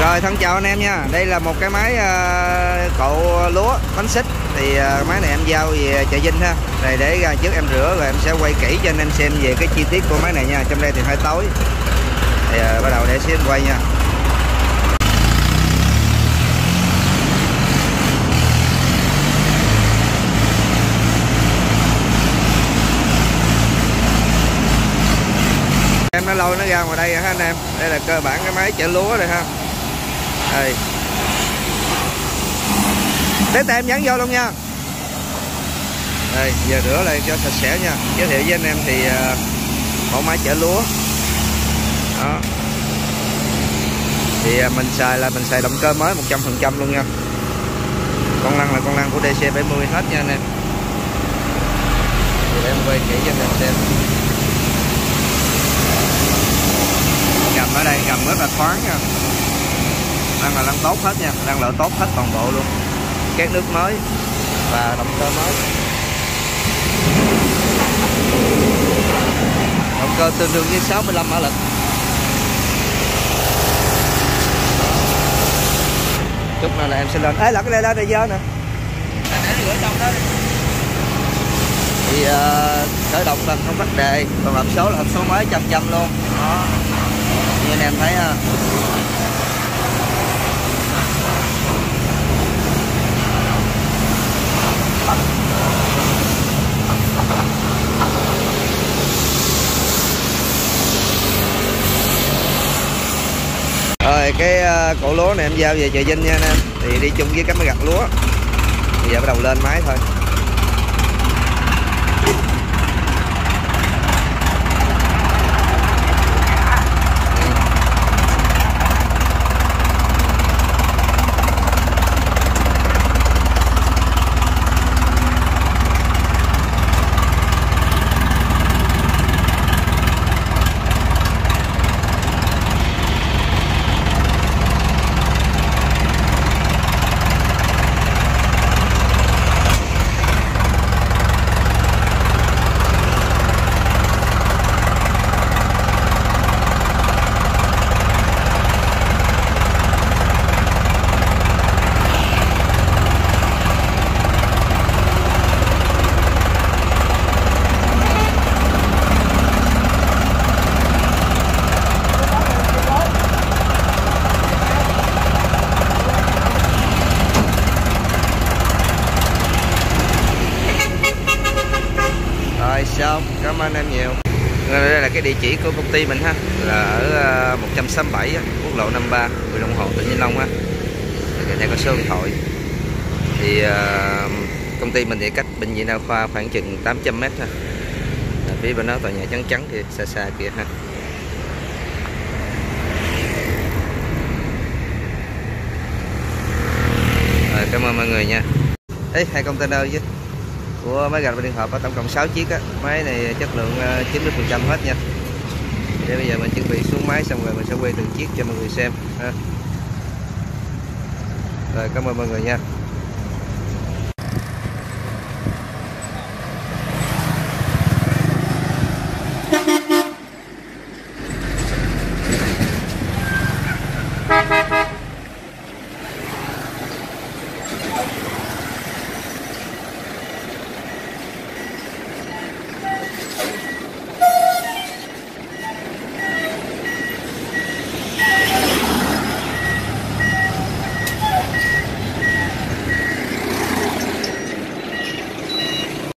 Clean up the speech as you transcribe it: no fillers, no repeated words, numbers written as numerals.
Rồi thân chào anh em nha. Đây là một cái máy cậu lúa bánh xích. Thì máy này em giao về chợ Vinh ha. Rồi để ra trước em rửa rồi em sẽ quay kỹ cho anh em xem về cái chi tiết của máy này nha. Trong đây thì hơi tối. Thì bắt đầu để xíu em quay nha. Em nó lôi nó ra ngoài đây ha anh em. Đây là cơ bản cái máy chở lúa đây ha. Đây. Để tay em nhắn vô luôn nha. Đây, giờ rửa lại cho sạch sẽ nha. Giới thiệu với anh em thì mẫu máy chở lúa. Đó. Thì mình xài động cơ mới 100% luôn nha. Con lăn là con lăn của DC70 hết nha anh em. Thì để em quay kỹ cho anh em xem. Gầm ở đây gầm rất là thoáng nha. Lăn là lăn tốt hết nha, lăn lợi tốt hết toàn bộ luôn. Két nước mới và động cơ mới. Động cơ tương đương với 65 mã lực. Chút nữa là em sẽ lên. Ê là cái đây lên đây dơ nè. Để rửa trong đó đi. Thì khởi động là không vấn đề, còn hộp số là hộp số mới 100% luôn. Đó. Như anh em thấy ha. Rồi cái cỗ lúa này em giao về chợ Vinh nha anh em. Thì đi chung với cái máy gặt lúa. Bây giờ bắt đầu lên máy thôi. Xong, cảm ơn em nhiều. Đây là cái địa chỉ của công ty mình ha, là ở 167 quốc lộ 53, huyện Long Hồ, tỉnh Vĩnh Long ha. Đây có số điện thoại. Thì công ty mình thì cách bệnh viện đa khoa khoảng chừng 800 m ha. Phía bên đó tòa nhà trắng trắng thì xa xa kìa ha. Rồi, cảm ơn mọi người nha. Ê, 2 container chứ của máy gạch và điện hộp có tổng cộng 6 chiếc á. Máy này chất lượng 90% hết nha. Để bây giờ mình chuẩn bị xuống máy xong rồi mình sẽ quay từng chiếc cho mọi người xem ha. Rồi cảm ơn mọi người nha.